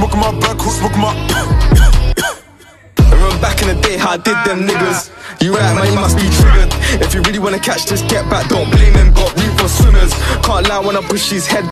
smoking my black, who's smoking my Remember back in the day how I did them niggas. You right man, you must be triggered. If you really wanna catch this, get back, don't blame them. Got room for swimmers. Can't lie when I push his head